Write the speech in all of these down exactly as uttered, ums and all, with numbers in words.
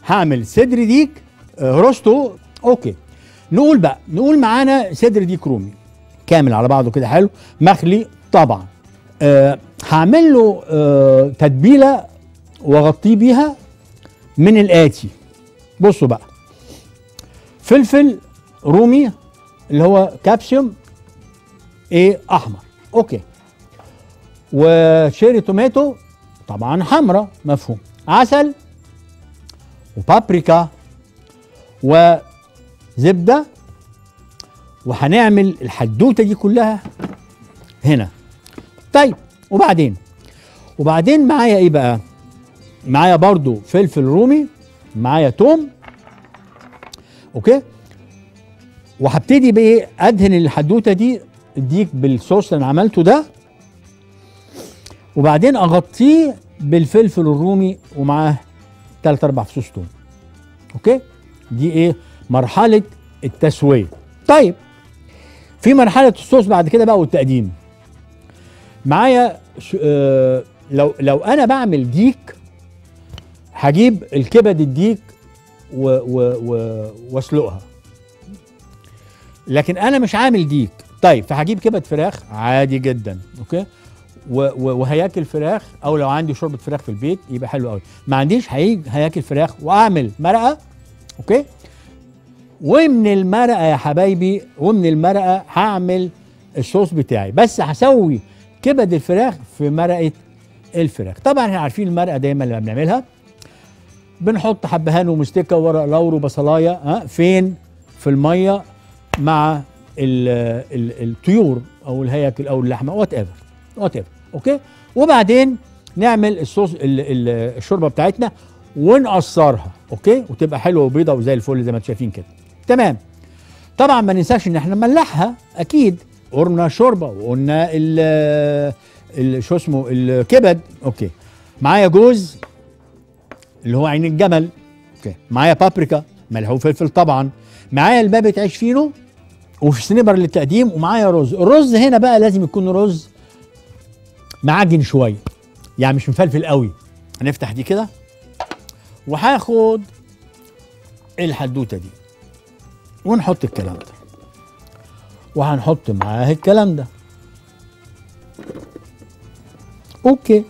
هعمل صدر ديك آه روستو. اوكي، نقول بقى نقول معانا صدر ديك رومي كامل على بعضه كده حلو مخلي طبعا. آه هعمل له آه تتبيله واغطيه بيها من الاتي. بصوا بقى، فلفل رومي اللي هو كابسيوم ايه احمر، اوكي، وشيري توماتو طبعا حمراء مفهوم، عسل وبابريكا وزبده، وهنعمل الحدوته دي كلها هنا. طيب وبعدين وبعدين معايا ايه بقى؟ معايا برضو فلفل رومي، معايا توم، اوكي، وهبتدي بايه؟ ادهن الحدوته دي الديك بالصوص اللي انا عملته ده، وبعدين اغطيه بالفلفل الرومي ومعاه ثلاث اربع فصوص توم. اوكي، دي ايه؟ مرحله التسويه. طيب في مرحله الصوص بعد كده بقى والتقديم. معايا آه لو لو انا بعمل ديك هجيب الكبد الديك واسلقها، لكن انا مش عامل ديك. طيب فهجيب كبد فراخ عادي جدا، اوكي، وهياكل فراخ، او لو عندي شوربه فراخ في البيت يبقى حلو قوي. ما عنديش هيجي هياكل فراخ واعمل مرقه، اوكي، ومن المرقه يا حبايبي ومن المرقه هعمل الصوص بتاعي. بس هسوي كبد الفراخ في مرقه الفراخ. طبعا احنا عارفين المرقه دايما لما بنعملها بنحط حبهان ومستكه وورق لورا وبصلايه، ها فين؟ في الميه مع ال ال الطيور او الهياكل او اللحمه وات ايفر وات ايفر، اوكي، وبعدين نعمل الصوص ال ال الشوربه بتاعتنا ونقصرها، اوكي، وتبقى حلوه وبيضه وزي الفل زي ما انتم شايفين كده. تمام. طبعا ما ننساش ان احنا نملحها اكيد، قلنا شوربه وقلنا ال شو اسمه الكبد، اوكي. معايا جوز اللي هو عين الجمل، اوكي، معايا بابريكا ملح وفلفل طبعا، معايا البابة عيش فينو وفي سنيبر للتقديم، ومعايا رز. الرز هنا بقى لازم يكون رز معجن شويه، يعني مش مفلفل قوي. هنفتح دي كده وهاخد الحدوته دي ونحط الكلام ده، وهنحط معاه الكلام ده، اوكي،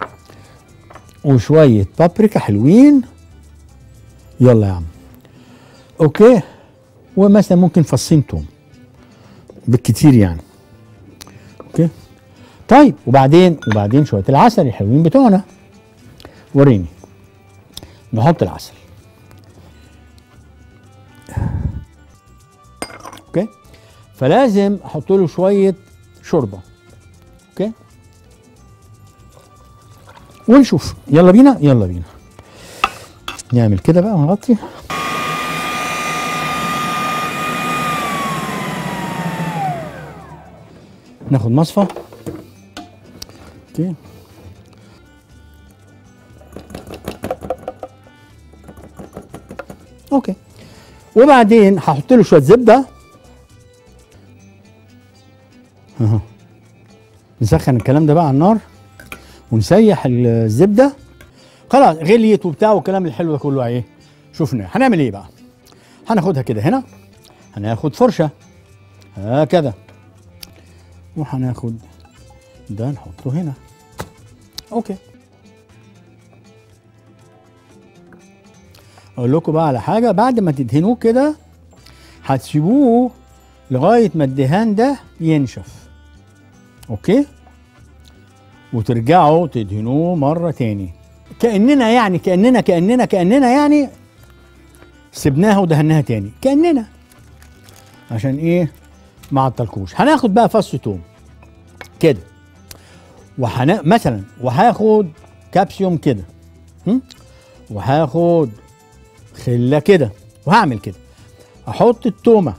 وشويه بابريكا حلوين، يلا يا عم، اوكي، ومثلا ممكن فصين توم بالكتير يعني، اوكي. طيب وبعدين وبعدين شويه العسل الحلوين بتوعنا، وريني. نحط العسل، اوكي، فلازم احط له شويه شوربه، اوكي، ونشوف. يلا بينا يلا بينا نعمل كده بقى ونغطي. ناخد مصفى، اوكي، اوكي، وبعدين هحط له شويه زبده اهو. نسخن الكلام ده بقى على النار ونسيح الزبده، خلاص غليت وبتاع والكلام الحلو ده كله ايه شفناه. هنعمل ايه بقى؟ هناخدها كده هنا، هناخد فرشه هكذا، وهناخد ده نحطه هنا، اوكي. اقول لكم بقى على حاجه، بعد ما تدهنوه كده هتسيبوه لغايه ما الدهان ده ينشف، اوكي، وترجعوا تدهنوه مره تاني، كاننا يعني كاننا كاننا كاننا يعني سبناها ودهناها تاني، كاننا عشان ايه ما عطلكوش. هناخد بقى فص توم كده، وهنا مثلا وهاخد كابسيوم كده، وهاخد خله كده، وهعمل كده، احط التومه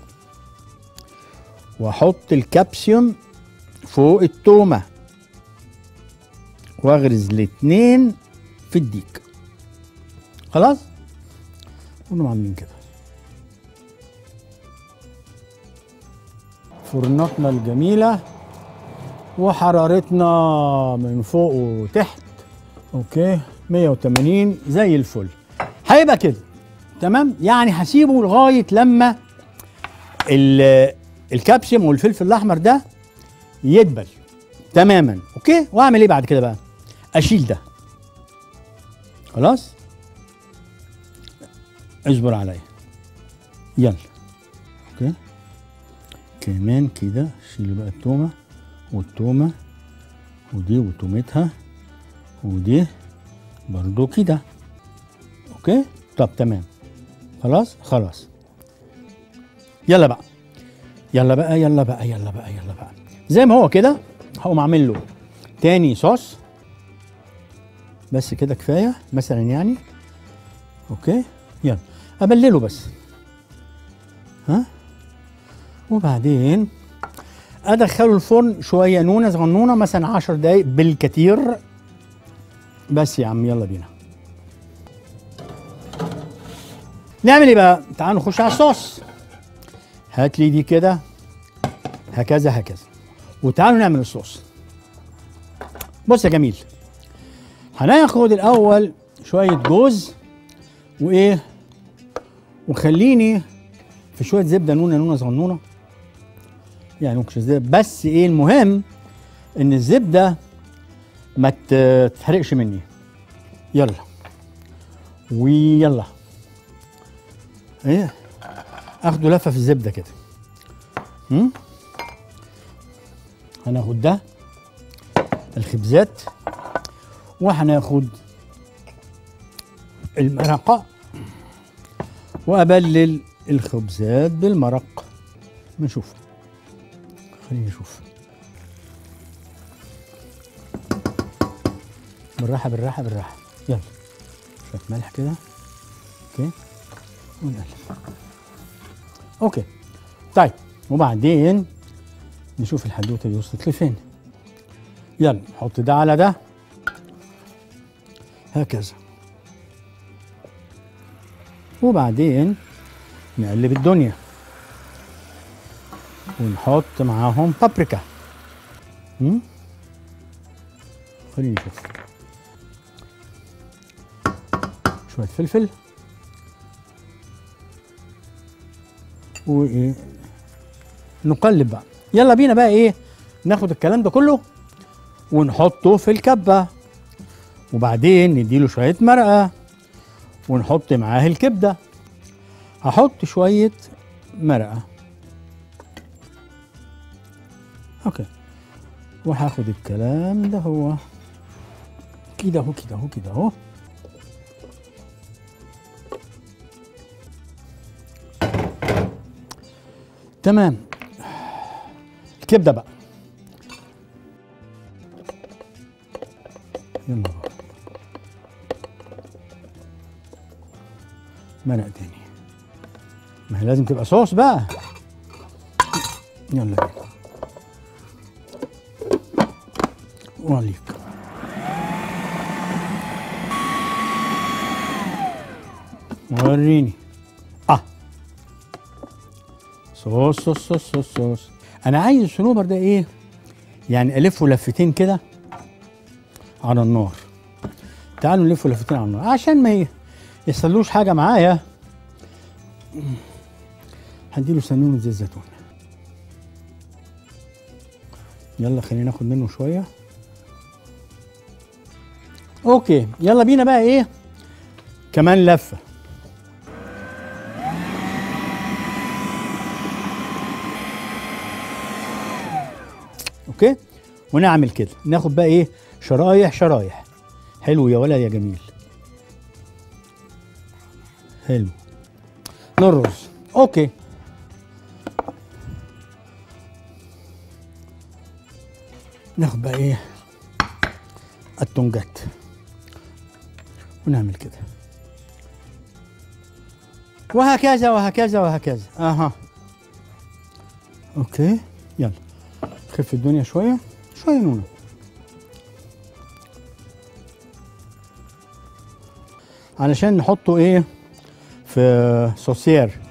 واحط الكابسيوم فوق التومه واغرز الاتنين في الديك، خلاص، ونقوم عاملين كده. فرناتنا الجميله وحرارتنا من فوق وتحت، اوكي، مية وتمانين زي الفل. هيبقى كده تمام. يعني هسيبه لغايه لما الكبسم والفلفل الاحمر ده يدبل تماما. اوكي، واعمل ايه بعد كده بقى؟ اشيل ده. خلاص، اصبر عليا. يلا اوكي، كمان كده شيلوا بقى التومه والتومه ودي وتومتها ودي برضو كده. اوكي، طب تمام. خلاص خلاص، يلا بقى يلا بقى يلا بقى يلا بقى يلا بقى زي ما هو كده. هقوم اعمل له تاني صوص، بس كده كفايه مثلا يعني. اوكي، يلا ابلله بس، ها، وبعدين ادخله الفرن شويه نونه صغنونه، مثلا عشر دقايق بالكتير. بس يا عم يلا بينا نعمل ايه بقى؟ تعالوا نخش على الصوص. هات لي دي كده هكذا هكذا، وتعالوا نعمل الصوص. بص يا جميل، هناخد الاول شويه جوز وايه، وخليني في شويه زبده نونه نونه صغنونه، يعني ممكن زبده، بس ايه المهم ان الزبده ما تتحرقش مني. يلا ويلا ايه، اخده لفه في الزبده كده. امم هناخد ده الخبزات، وهناخد المرقه، وابلل الخبزات بالمرق. نشوف، خلينا نشوف بالراحه بالراحه بالراحه. يلا شويه ملح كده. اوكي، ونقلب. اوكي طيب، وبعدين نشوف الحدوته دي وصلت لفين. يلا نحط ده على ده هكذا، وبعدين نقلب الدنيا ونحط معاهم بابريكا. امم خلينا نشوف، شويه فلفل وايه، نقلب بقى. يلا بينا بقى ايه، ناخد الكلام ده كله ونحطه في الكبه، وبعدين نديله شويه مرقه ونحط معاه الكبده. هحط شويه مرقه. اوكي، وهاخد الكلام ده هو كده اهو كده اهو كده اهو. تمام، الكبده بقى. يلا بقى مرق تاني، ما هي لازم تبقى صوص بقى. يلا بينا وعليك. وريني. اه صوص صوص صوص صوص صوص. انا عايز الصنوبر ده ايه، يعني الفه لفتين كده على النار. تعالوا نلفه لفتين على النار عشان ما يحصلوش حاجه معايا. هديله سنونه زيت زيتون. يلا خلينا ناخد منه شويه. اوكي، يلا بينا بقى ايه كمان لفه. اوكي، ونعمل كده، ناخد بقى ايه شرايح شرايح. حلو يا ولد يا جميل، حلو. نرز. اوكي، ناخد بقى ايه التونجات ونعمل كده، وهكذا وهكذا وهكذا. اها اوكي، يلا خف الدنيا شويه شويه نونه. علشان نحطه ايه في صوصير.